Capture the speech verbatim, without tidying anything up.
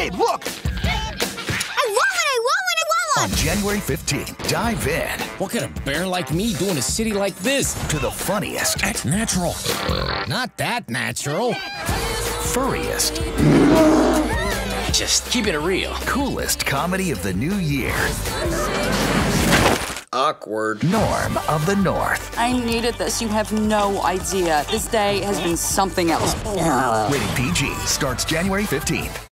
Hey, look! I want one, I want one, I want one! On January fifteenth, dive in. What could a bear like me do in a city like this? To the funniest. That's natural. Not that natural. Furriest. Just keep it real. Coolest comedy of the new year. Awkward. Norm of the North. I needed this. You have no idea. This day has been something else. Rated P G. Starts January fifteenth.